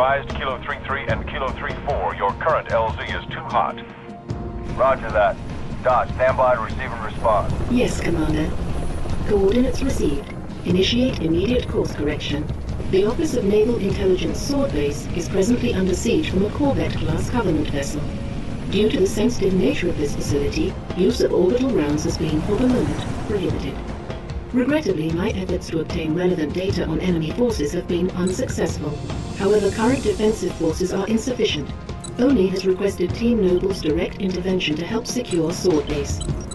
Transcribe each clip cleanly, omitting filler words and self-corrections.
advised Kilo 33 and Kilo 34, your current LZ is too hot. Roger that. Dodge, stand by to receive and respond. Yes, Commander. Coordinates received. Initiate immediate course correction. The Office of Naval Intelligence Sword Base is presently under siege from a Corvette-class Covenant vessel. Due to the sensitive nature of this facility, use of orbital rounds has been, for the moment, prohibited. Regrettably, my efforts to obtain relevant data on enemy forces have been unsuccessful. However, current defensive forces are insufficient. ONI has requested Team Noble's direct intervention to help secure Sword Base.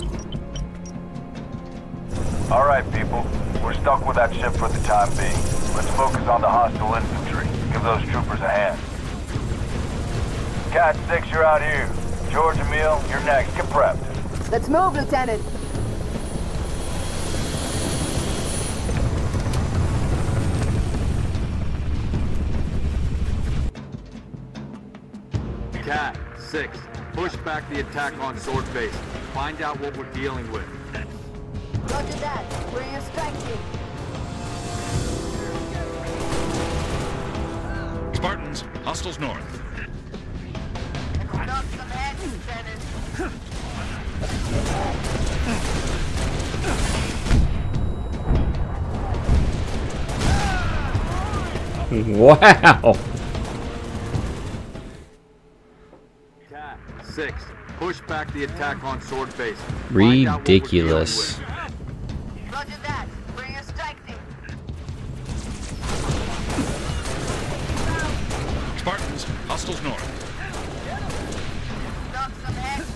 Alright, people. We're stuck with that ship for the time being. Let's focus on the hostile infantry. Give those troopers a hand. Cat 6, you're out here. George, Emil, you're next. Get prepped. Let's move, Lieutenant. Cat 6, push back the attack on Sword Base. Find out what we're dealing with. Roger that. We're in your strike team. Spartans, hostiles north. Knock some heads, Lieutenant. Wow! Cat 6, push back the attack on Sword Base. Ridiculous. Roger that. We're in your strike team. Spartans, hostiles north. Knock some heads,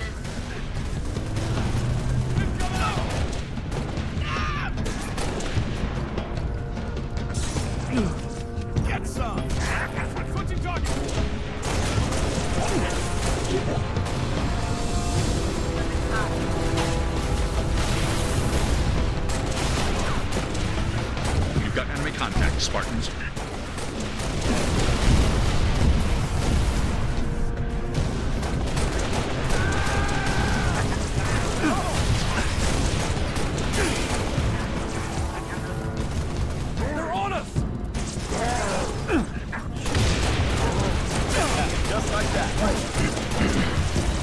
Lieutenant. Get some! Switching target! You've got enemy contact, Spartans. They're on us! Just like that.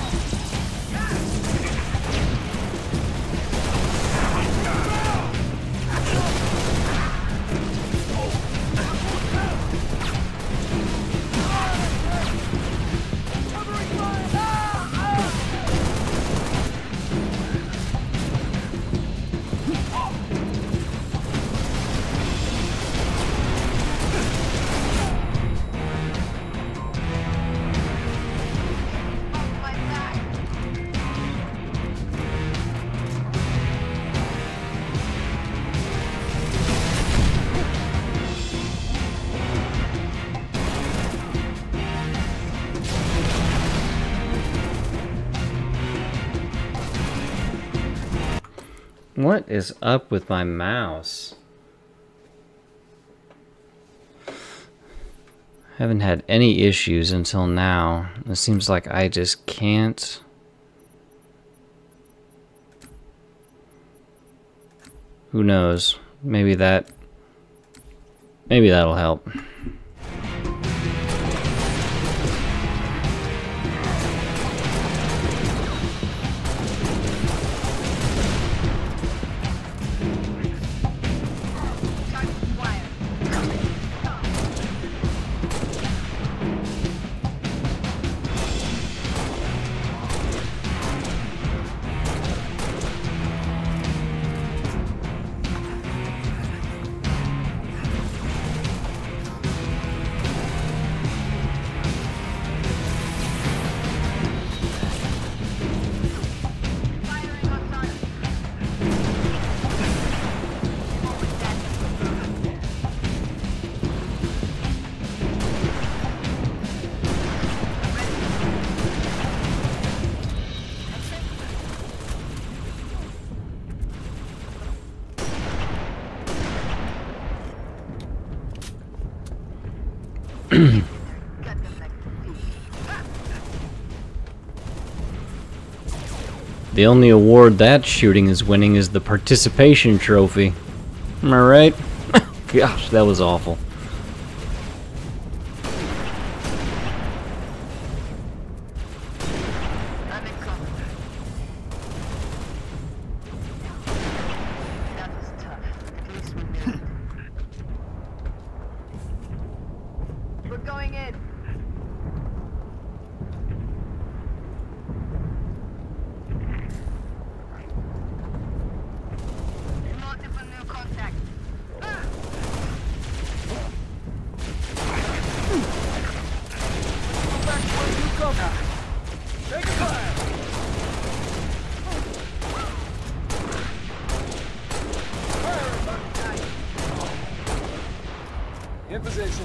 What is up with my mouse? Haven't had any issues until now. It seems like I just can't. Who knows? Maybe that'll help. The only award that shooting is winning is the participation trophy. Am I right? Gosh, that was awful. In position.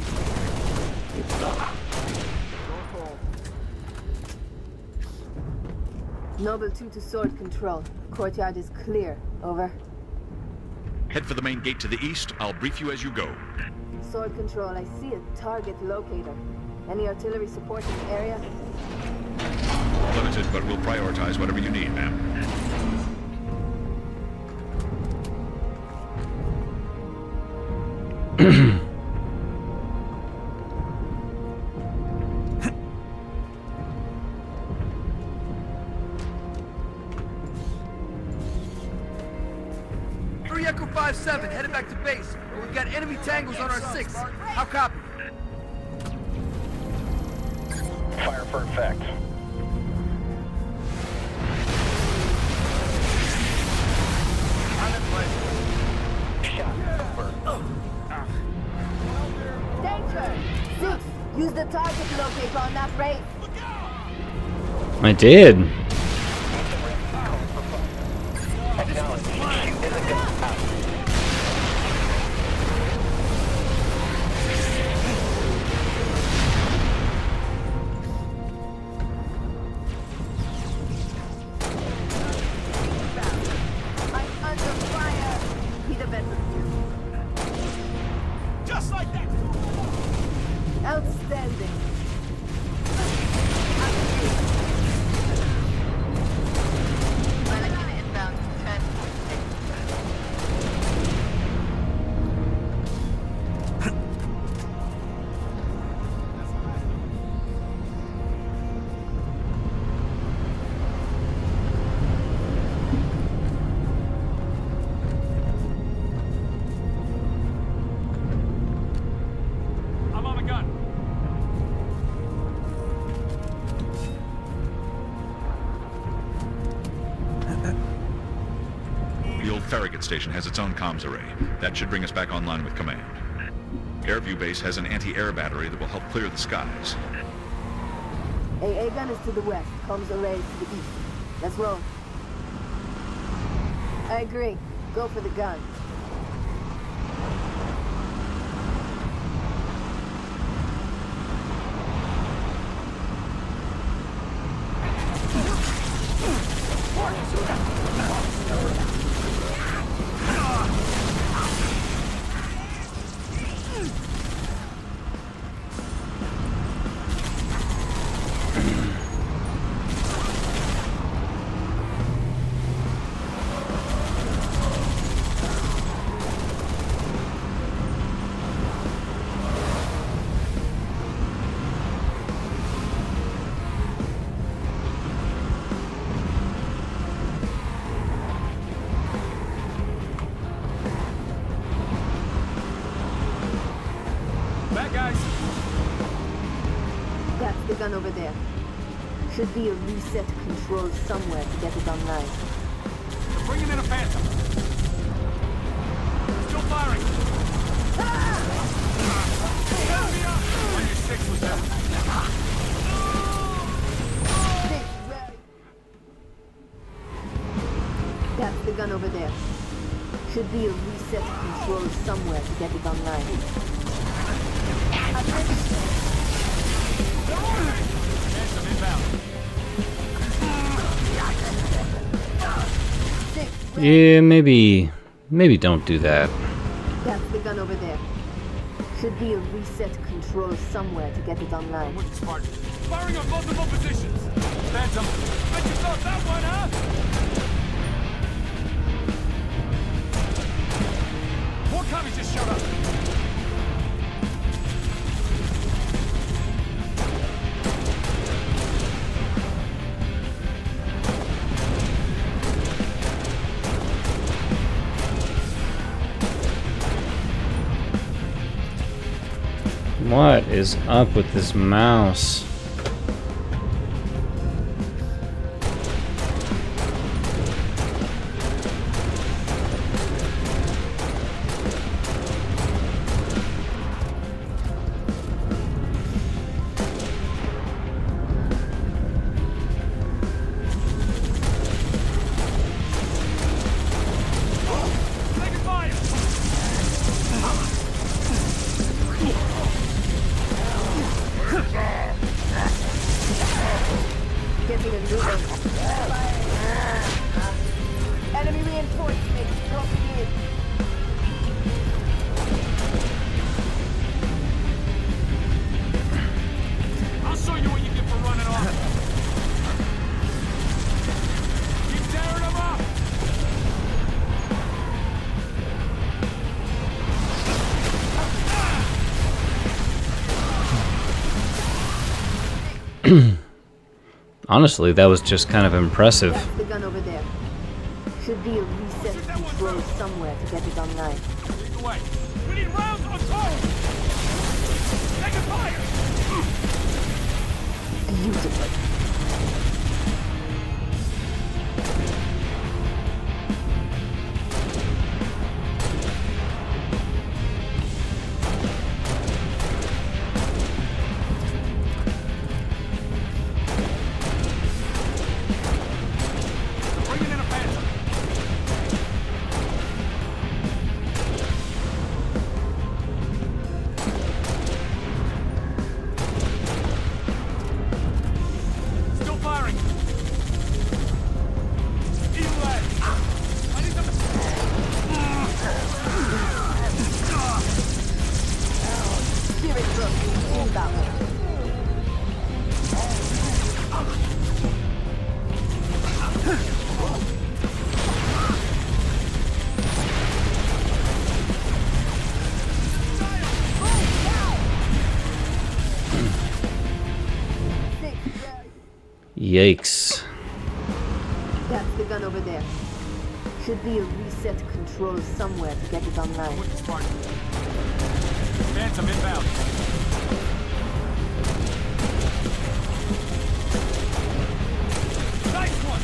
Noble 2 to sword control. Courtyard is clear. Over. Head for the main gate to the east. I'll brief you as you go. Sword control, I see a target locator. Any artillery support in the area? Limited, but we'll prioritize whatever you need, ma'am. Echo 5-7, headed back to base. We've got enemy tangles on our 6. How copy? Fire for effect. I'm in place. Shot. Over. Danger! 6, use the target locator on that race. I did. Acknowledge. Shoot in the gun. Out. I'm under fire. Be the better. Just like that! Outstanding. I'm on the gun. The old Farragut station has its own comms array. That should bring us back online with command. Airview Base has an anti-air battery that will help clear the skies. AA gun is to the west. Comms array is to the east. Let's roll. I agree. Go for the gun. Bad guys. That's the gun over there. Should be a reset control somewhere to get it online. They're bringing in a Phantom. Still firing. Enemy up. On your 6 was there. That's the gun over there. Should be a reset control somewhere to get it online. Phantom inbound. Yeah, maybe don't do that. That's the gun over there. Should be a reset control somewhere to get it online. With the Spartan. Firing on multiple positions. Phantom. Bet you thought that one, huh? More commies just showed up. What is up with this mouse? Taking fire. Honestly, that was just kind of impressive. That's the gun over there. Should be a reset control somewhere to get it online. Lead the way. We need rounds on cone! Taking fire! Beautiful. Bringing in a phantom. Still firing. Evil Ed. I need them. Spirit Rook, inbound. Yikes. That's the gun over there. Should be a reset control somewhere to get it online. With the spark. Phantom inbound. Nice one!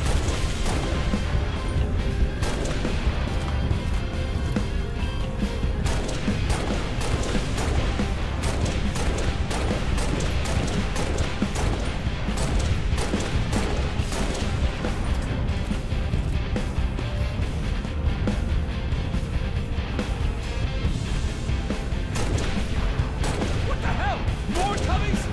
What the hell? More cubbies?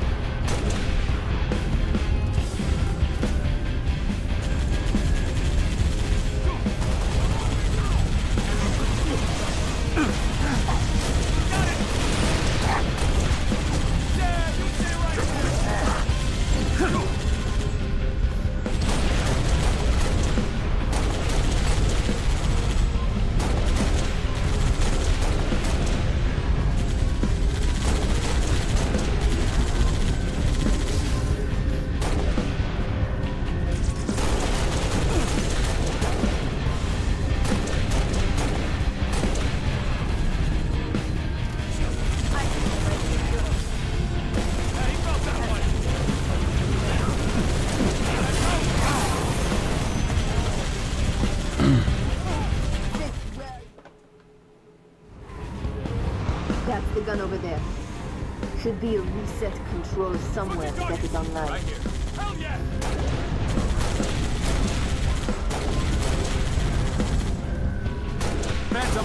Yeah, you stay right there. Yeah, he felt that one. That's the gun over there. Should be a reset control somewhere to get it online. Right here. Hell yeah! Phantom.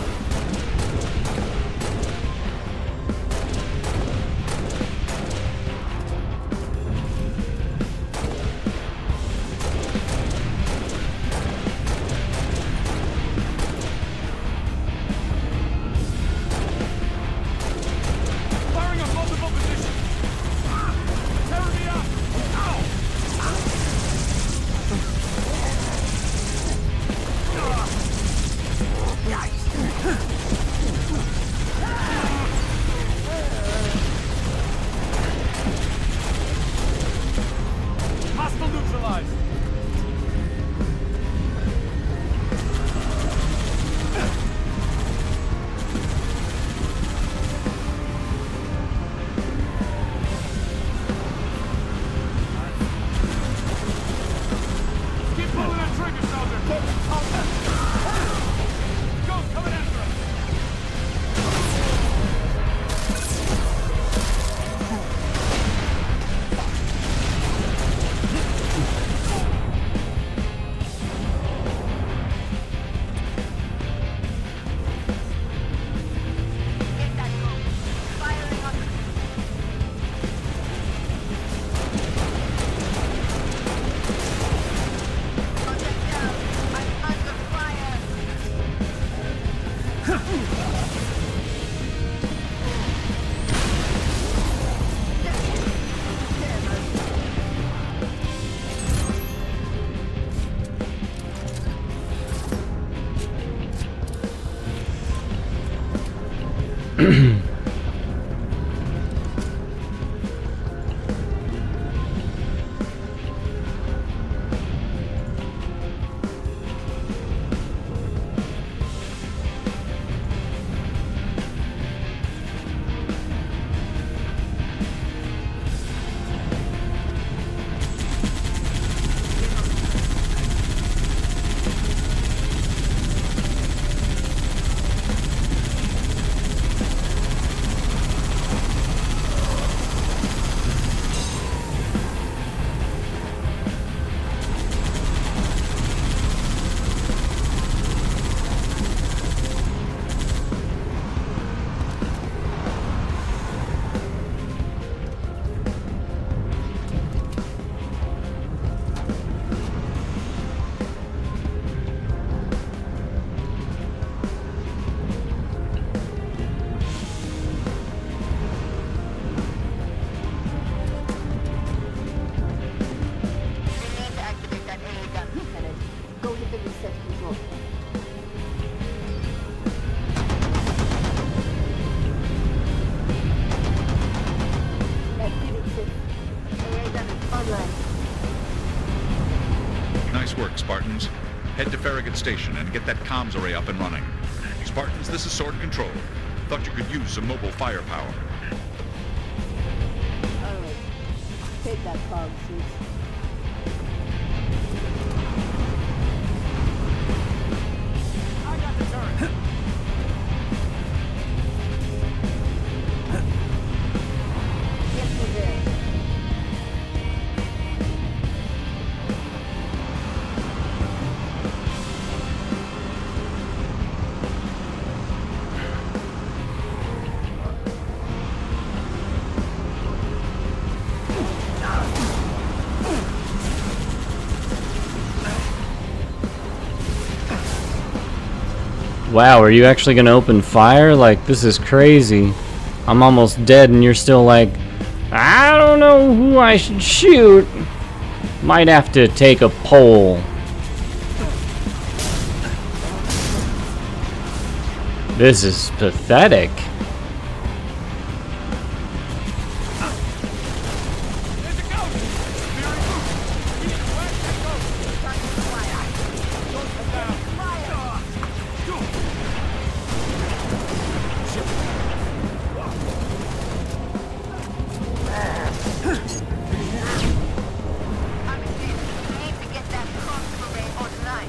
Firing on multiple positions. Tear me up! Ow! Hostile neutralized. Keep pulling that trigger, soldier. Ghost coming after us. Spartans. Head to Farragut Station and get that comms array up and running. Spartans, this is Sword Control. Thought you could use some mobile firepower. Alright. Take that cog, Zeus. I got the turret. Get me there. Wow, are you actually gonna open fire? Like, this is crazy. I'm almost dead and you're still like, I don't know who I should shoot. Might have to take a poll. This is pathetic. There's a ghost. Very good. Keep it wet, that ghost. Ghost is down. We need to get that comms array online.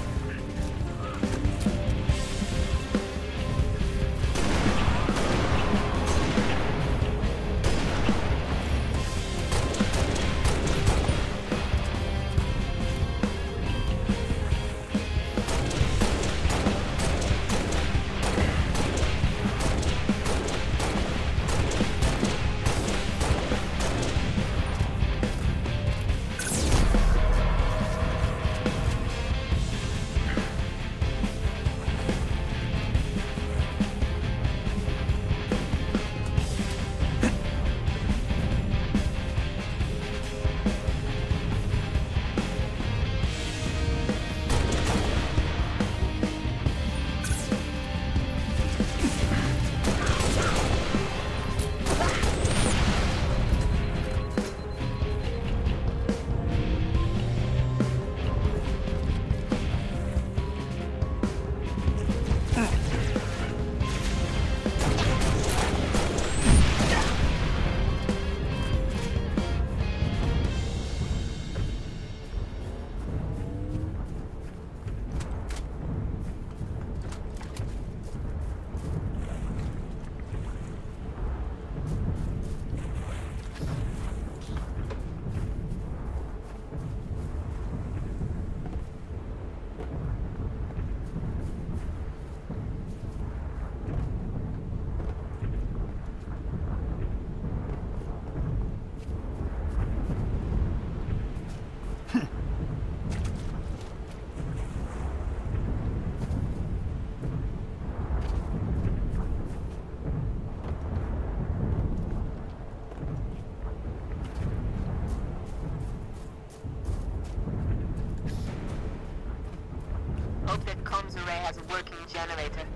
Hope that comms array has a working generator.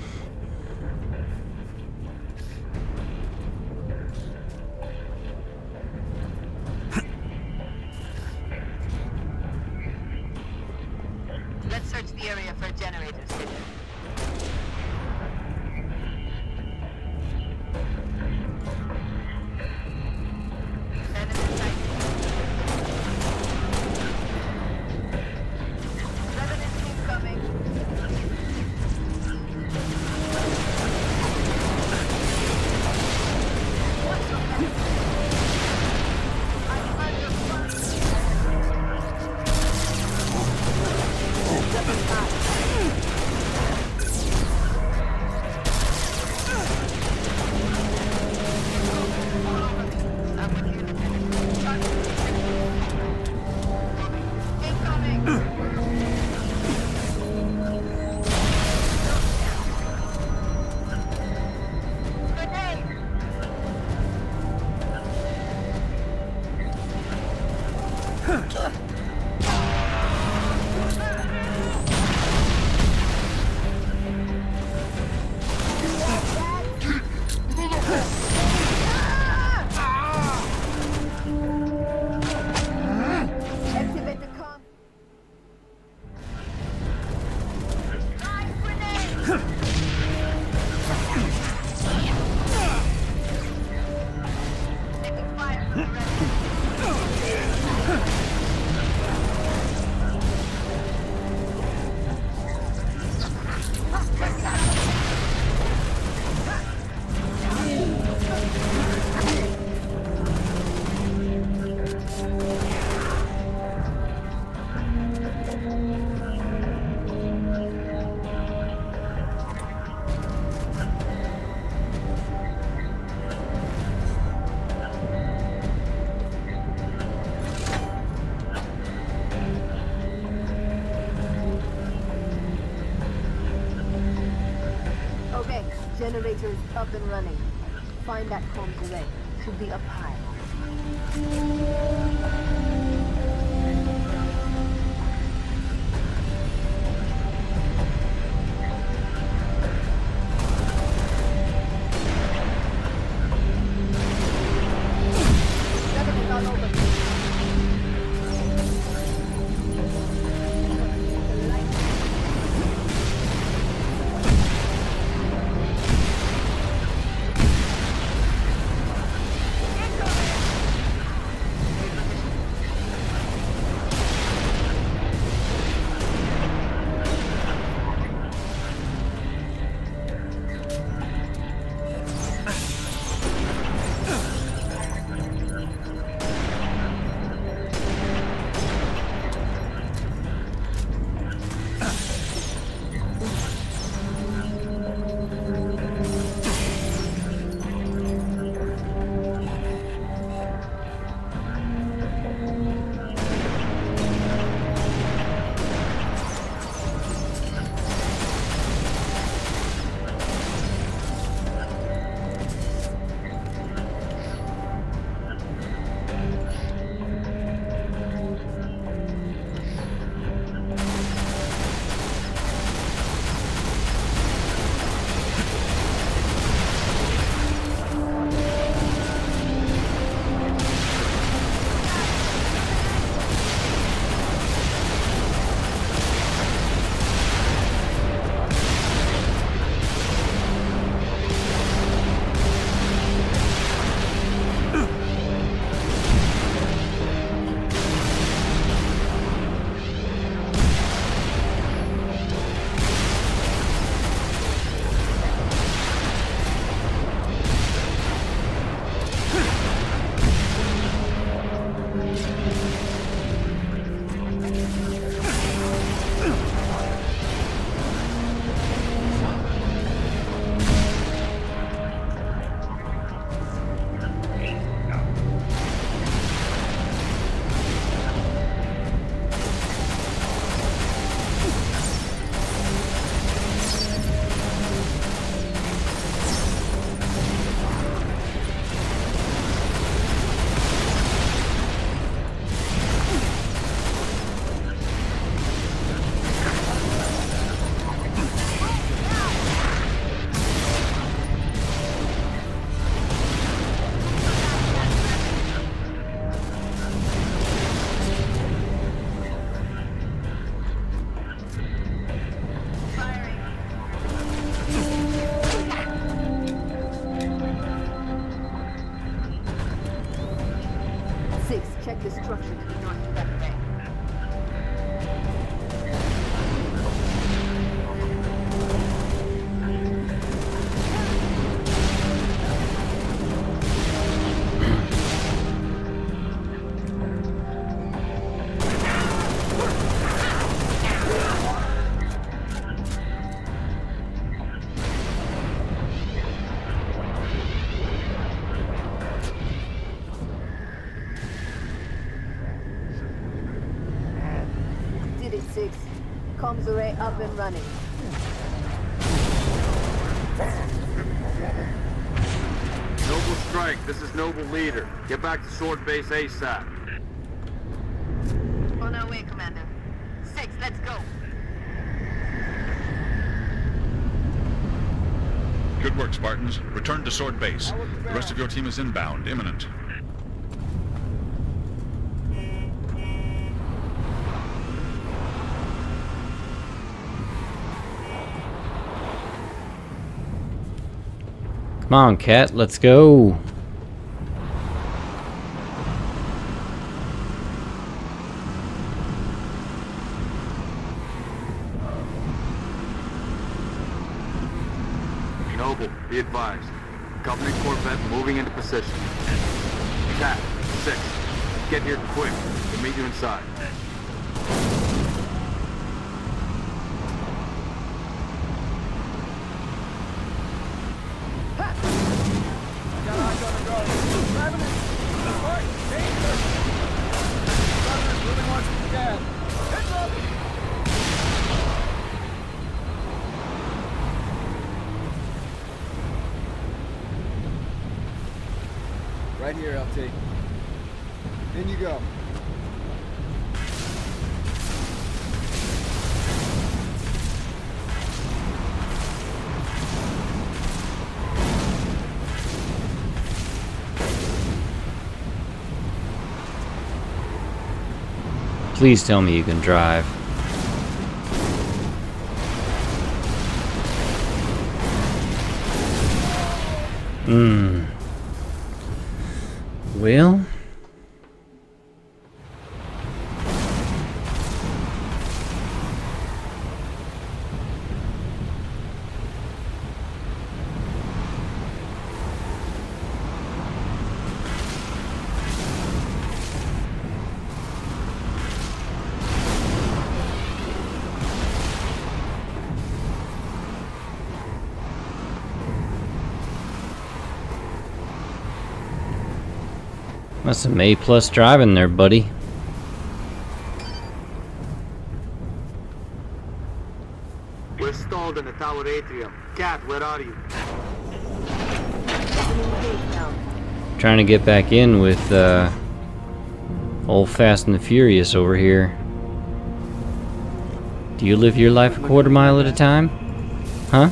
Let's search the area for generators. Enemy sighted. Revenant incoming. generator is up and running. Find that comms array. Should be up high. Everything's all over. Check the structure to the north of that bay. Comms array up and running. Noble Strike, this is Noble Leader. Get back to Sword Base ASAP. On our way, Commander. 6, let's go. Good work, Spartans. Return to Sword Base. The rest of your team is inbound, imminent. Come on, Cat, let's go. Noble, be advised. Company Corvette moving into position. Cat, 6, get here quick. We'll meet you inside. Right here, LT. In you go. Please tell me you can drive. Well... That's some A+ driving there, buddy. We're stalled in the tower atrium. Cat, where are you? Trying to get back in with old Fast and the Furious over here. Do you live your life a quarter mile at a time? Huh?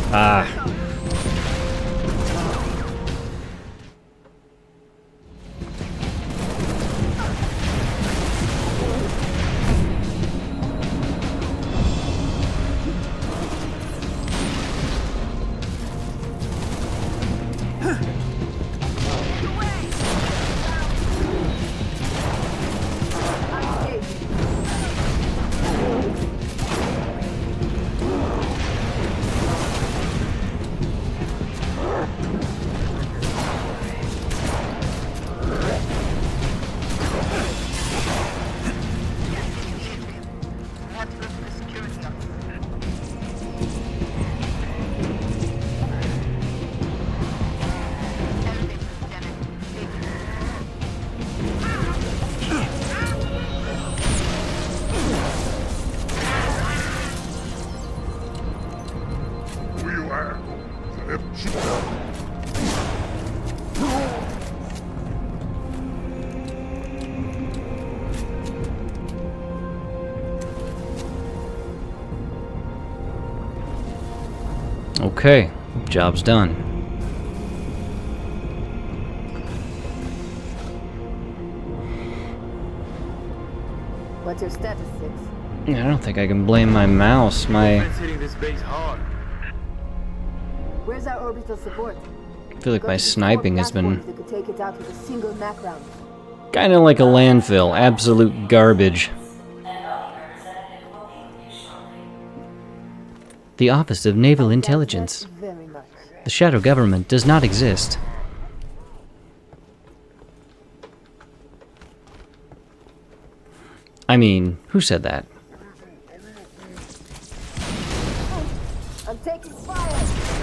Ah. Okay, job's done. What's your status, Six? I don't think I can blame my mouse. Defense hitting this base hard. Where's our orbital support? I feel like my sniping has been That could take it out with a single Mac round. kind of like a landfill. Absolute garbage. The Office of Naval Intelligence. Very much. The Shadow Government does not exist. I mean, who said that? I'm taking fire.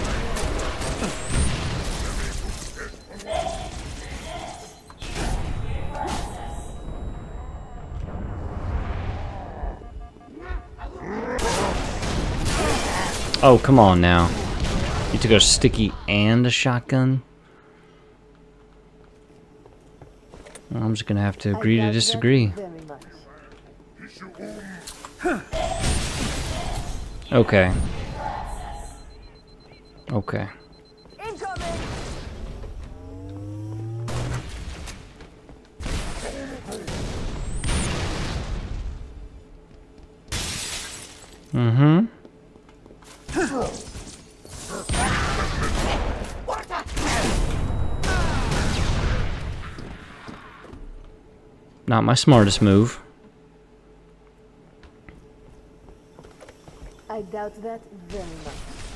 Oh, come on now. You took a sticky and a shotgun? Well, I'm just gonna have to agree to disagree. Okay. Okay. Incoming. Mm-hmm. Not my smartest move. I doubt that very much.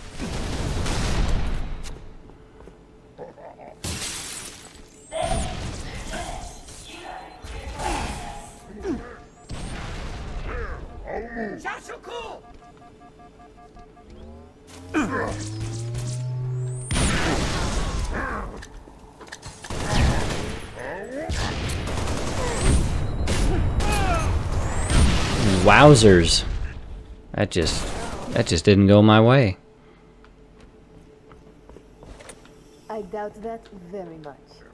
Wowzers. That just didn't go my way. I doubt that very much.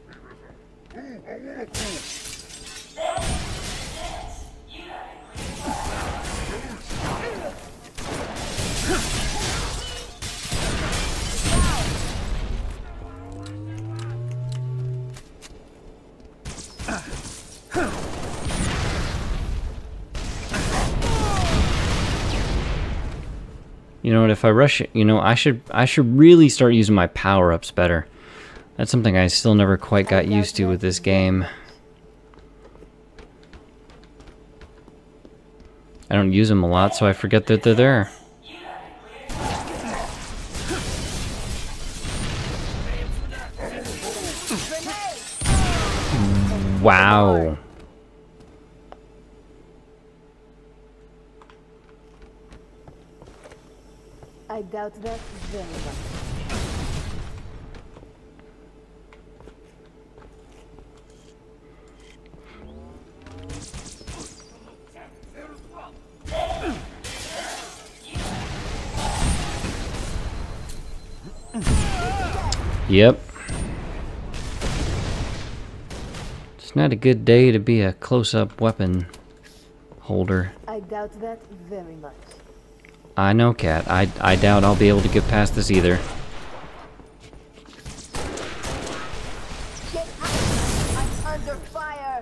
You know what, if I rush it, you know, I should really start using my power-ups better. That's something I still never quite got used to with this game. I don't use them a lot, so I forget that they're there. Wow. I doubt that very much. Yep. It's not a good day to be a close-up weapon holder. I doubt that very much. I know, Cat. I doubt I'll be able to get past this either. Get out! I'm under fire!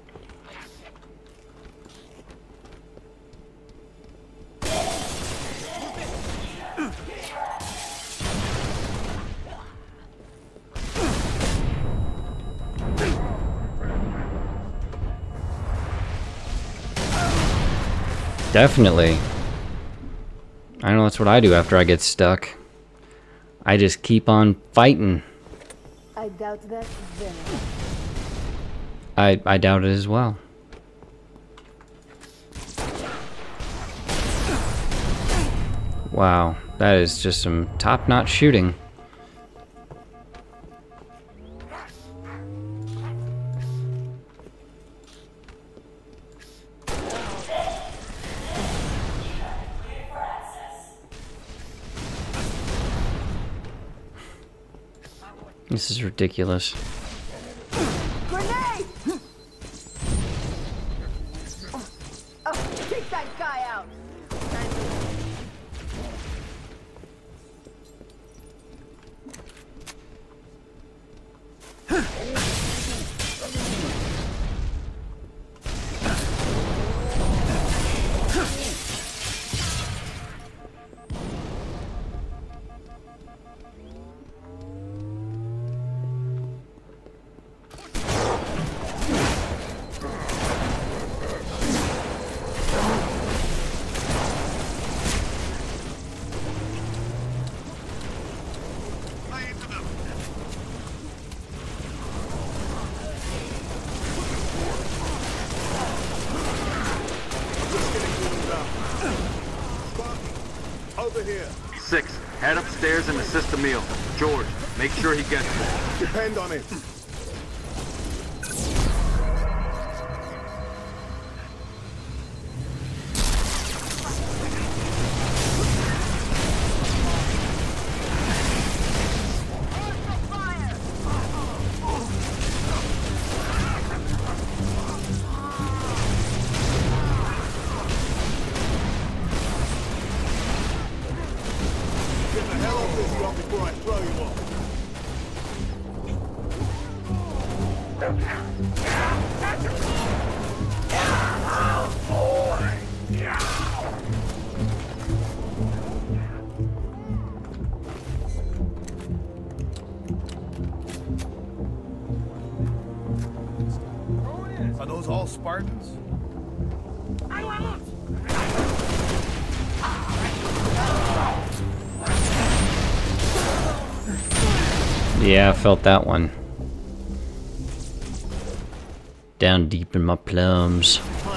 Definitely. I know that's what I do after I get stuck. I just keep on fighting. I doubt that very much. I doubt it as well. Wow, that is just some top-notch shooting. This is ridiculous. Grenade! Take that guy out! Over here. 6, head upstairs and assist Emil. George, make sure he gets there. Depend on it. Get the hell off this rock before I throw you off. Are those all Spartans? Yeah, I felt that one. Down deep in my plums.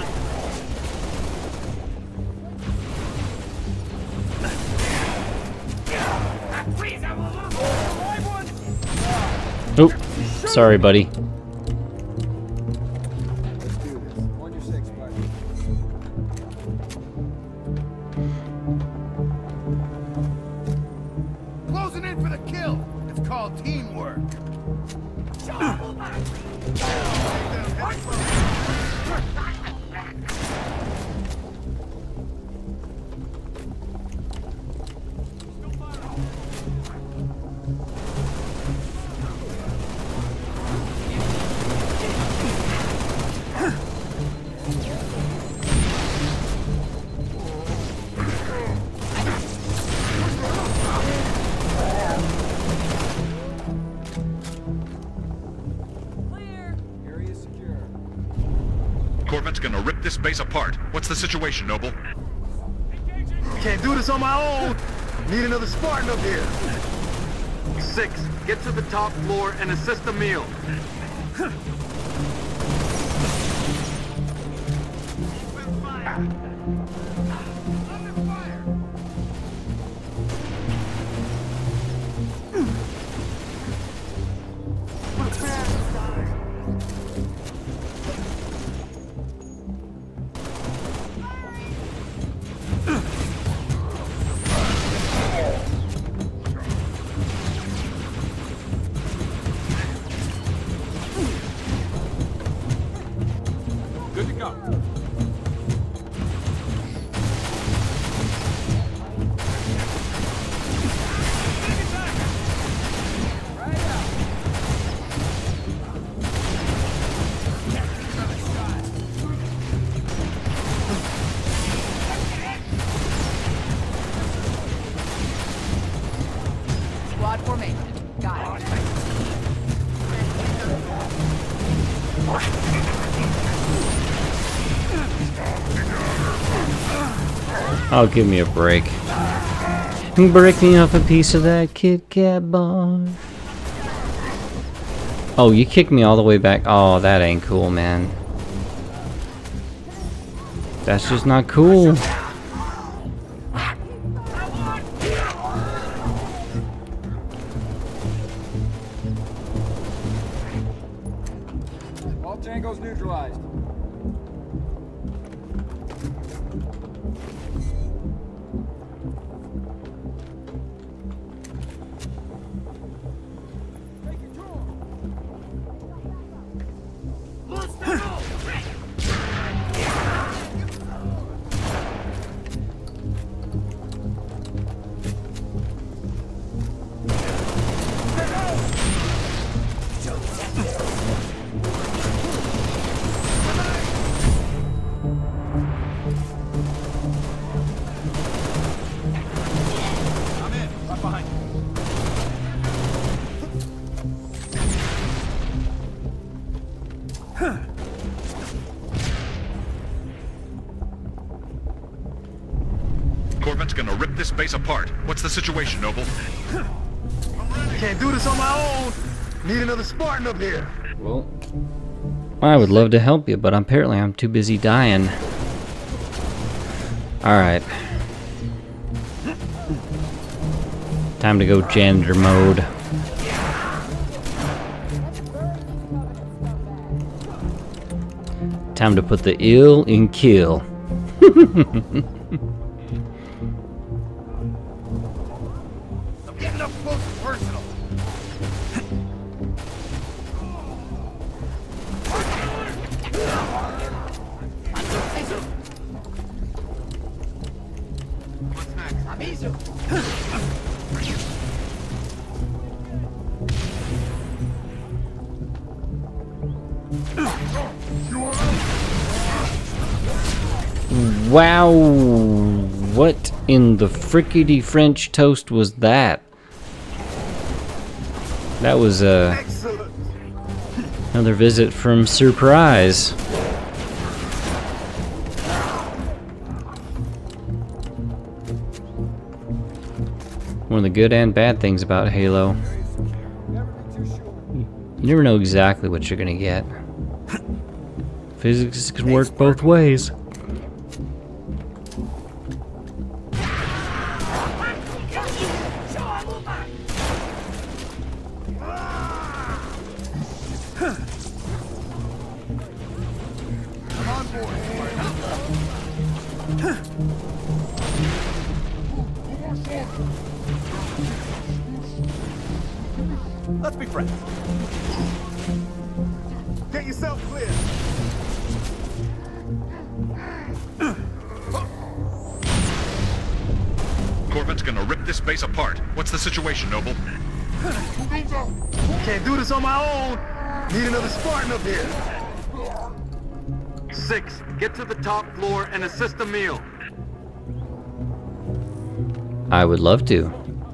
Oop. Sorry, buddy. Let's do this. On your 6, Spartan. Closing in for the kill. It's called teamwork. Area secure. Corvette's gonna rip this base apart. What's the situation, Noble? Can't do this on my own. Need another Spartan up here. 6, get to the top floor and assist Emil. Good to go. Oh, give me a break. Break me off a piece of that Kit Kat bar. Oh, you kicked me all the way back. Oh, that ain't cool, man. That's just not cool. All tangos neutralized. Corvette's gonna rip this base apart. What's the situation, Noble? Can't do this on my own. Need another Spartan up here. Well, I would love to help you, but apparently I'm too busy dying. Alright. Time to go janitor mode. Time to put the ill in kill. I'm getting up close and personal. Wow, what in the frickety French toast was that? That was another visit from Surprise. One of the good and bad things about Halo. You never know exactly what you're gonna get. Physics can work both ways. Let's be friends. Get yourself clear. Corvette's gonna rip this base apart. What's the situation, Noble? Can't do this on my own. Need another Spartan up here. 6, get to the top floor and assist Emil. I would love to.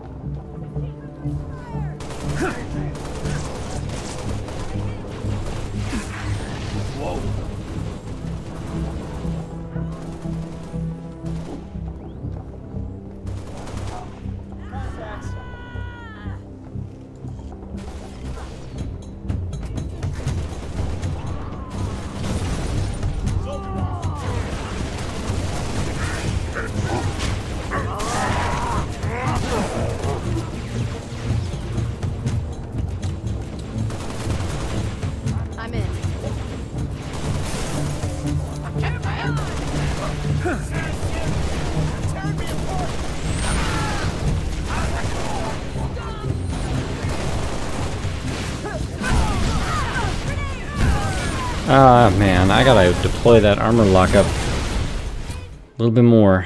I'm in. Ah, man, I gotta deploy that armor lockup a little bit more.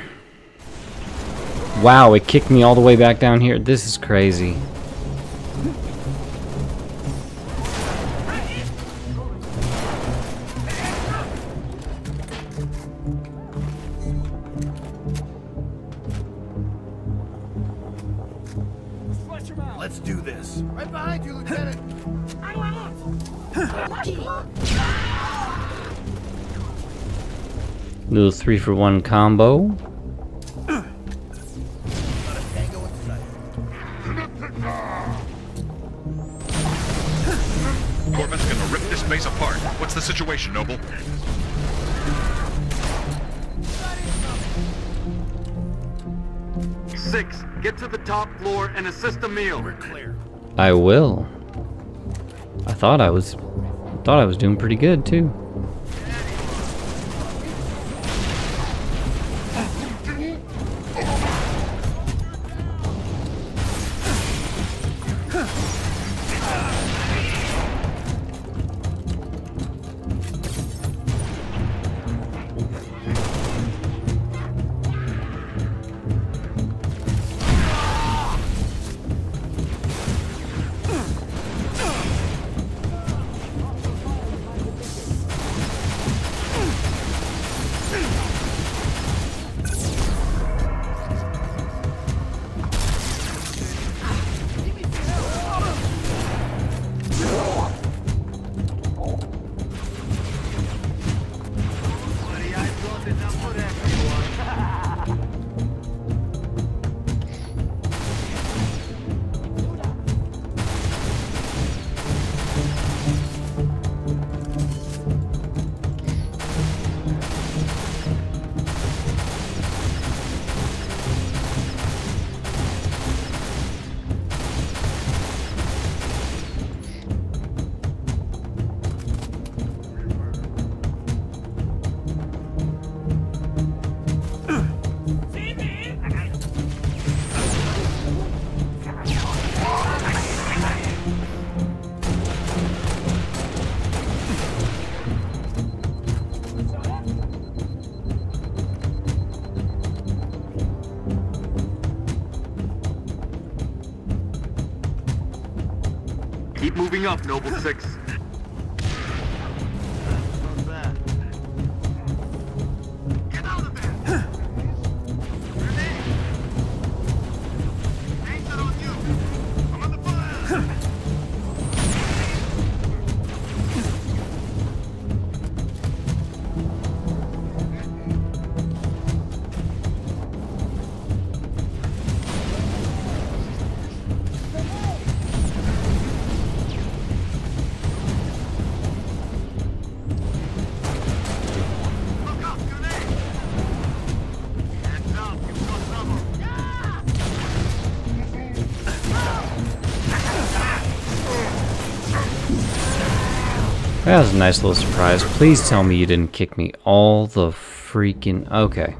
Wow, it kicked me all the way back down here. This is crazy. Let's do this. Right behind you, Lieutenant. Little 3-for-1 combo. Corvette's gonna rip this base apart. What's the situation, Noble? Six, get to the top floor and assist Emil. We're clear. I will. I thought I was doing pretty good too. Keep moving up, Noble 6. That was a nice little surprise. Please tell me you didn't kick me all the freaking... Okay.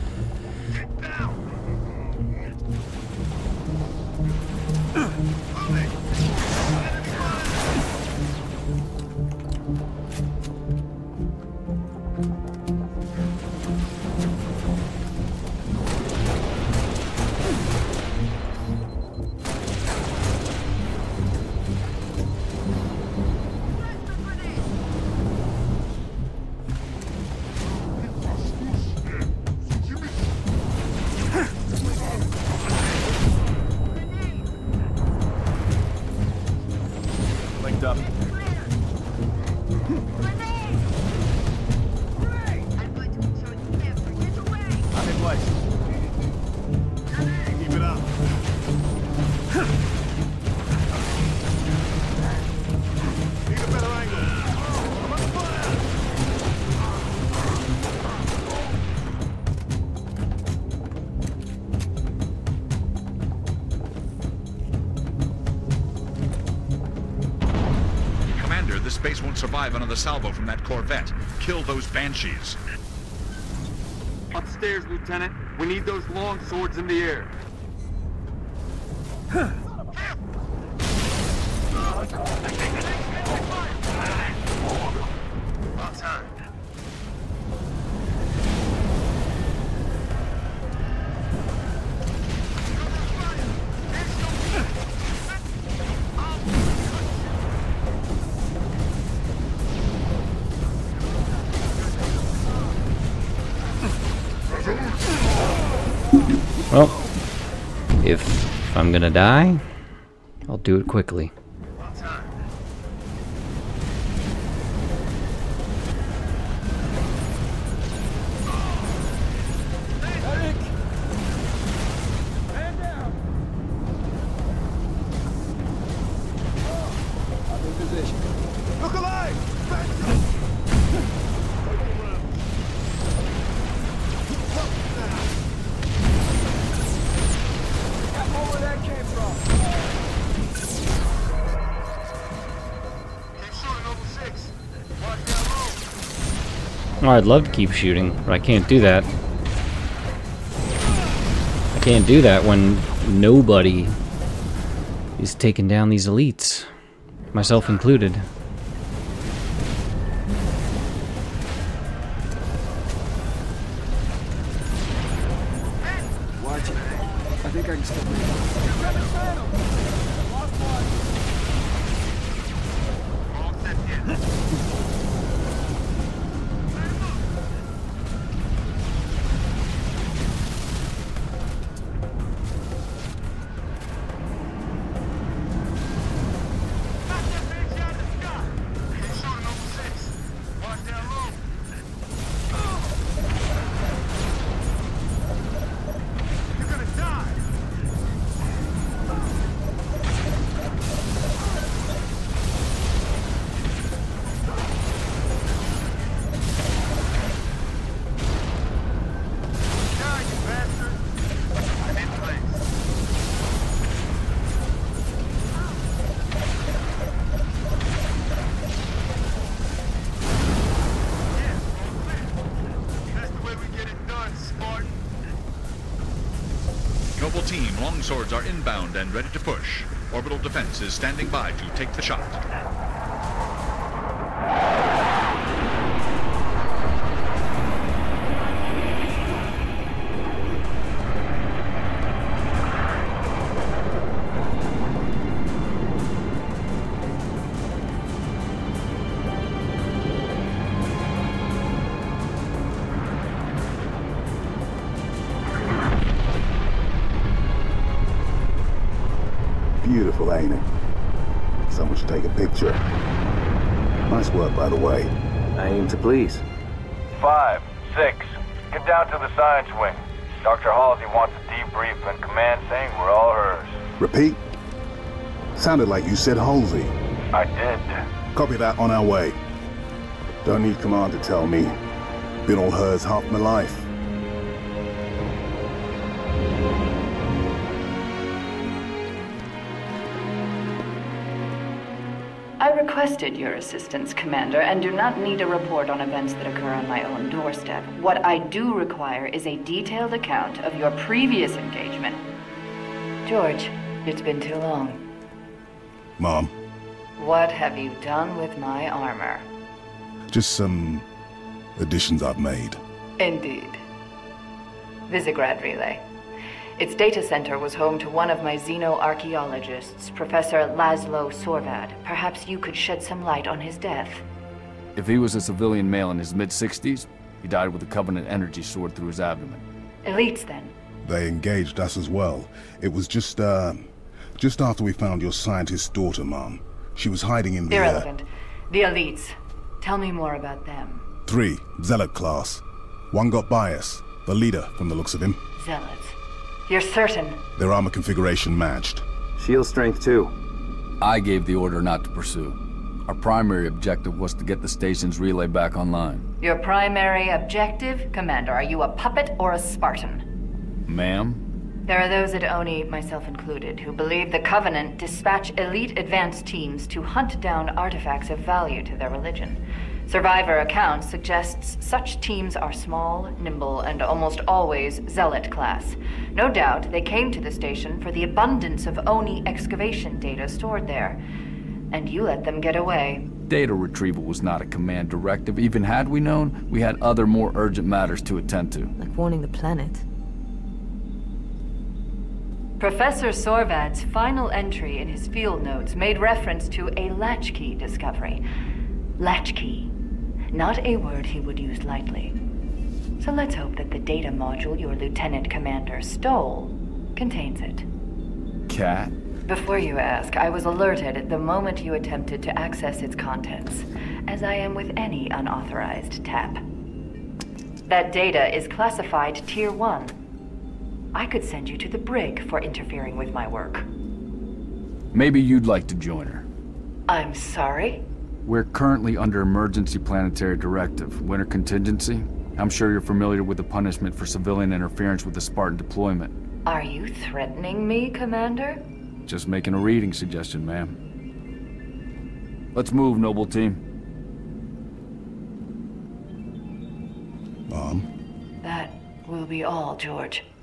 Linked up. I'm in place. Keep it up. Need a better angle. I'm on fire. Commander, this base won't survive another salvo from that Corvette. Kill those Banshees. Upstairs, Lieutenant. We need those long swords in the air. About time. Well, if I'm gonna die, I'll do it quickly. About time. Well, I'd love to keep shooting, but I can't do that. I can't do that when nobody is taking down these elites, myself included. Watch it. I think I can still make it. Noble team, longswords are inbound and ready to push. Orbital defense is standing by to take the shot. Beautiful, ain't it? Someone should take a picture. Nice work, by the way. I aim to please. 5, 6, get down to the science wing. Dr. Halsey wants a debrief and command saying we're all hers. Repeat? Sounded like you said Halsey. I did. Copy that, on our way. Don't need command to tell me. Been all hers half my life. I requested your assistance, Commander, and do not need a report on events that occur on my own doorstep. What I do require is a detailed account of your previous engagement. George, it's been too long. Mom. What have you done with my armor? Just some additions I've made. Indeed. Visegrad Relay. Its data center was home to one of my xenoarchaeologists, Professor Laszlo Sorvad. Perhaps you could shed some light on his death. If he was a civilian male in his mid-60s, he died with a Covenant energy sword through his abdomen. Elites, then? They engaged us as well. It was just after we found your scientist's daughter, Mom. She was hiding in the... Irrelevant. The elites. Tell me more about them. 3, Zealot class. One got by us. The leader, from the looks of him. Zealots. You're certain? Their armor configuration matched. Shield strength, too. I gave the order not to pursue. Our primary objective was to get the station's relay back online. Your primary objective? Commander, are you a puppet or a Spartan? Ma'am? There are those at ONI, myself included, who believe the Covenant dispatch elite advance teams to hunt down artifacts of value to their religion. Survivor accounts suggests such teams are small, nimble, and almost always Zealot class. No doubt they came to the station for the abundance of ONI excavation data stored there. And you let them get away. Data retrieval was not a command directive. Even had we known, we had other more urgent matters to attend to. Like warning the planet. Professor Sorvad's final entry in his field notes made reference to a latchkey discovery. Latchkey. Not a word he would use lightly. So let's hope that the data module your Lieutenant Commander stole contains it. Cat? Before you ask, I was alerted the moment you attempted to access its contents, as I am with any unauthorized tap. That data is classified Tier 1. I could send you to the brig for interfering with my work. Maybe you'd like to join her. I'm sorry? We're currently under emergency planetary directive, winter contingency. I'm sure you're familiar with the punishment for civilian interference with the Spartan deployment. Are you threatening me, Commander? Just making a reading suggestion, ma'am. Let's move, Noble Team. Mom? That will be all, George.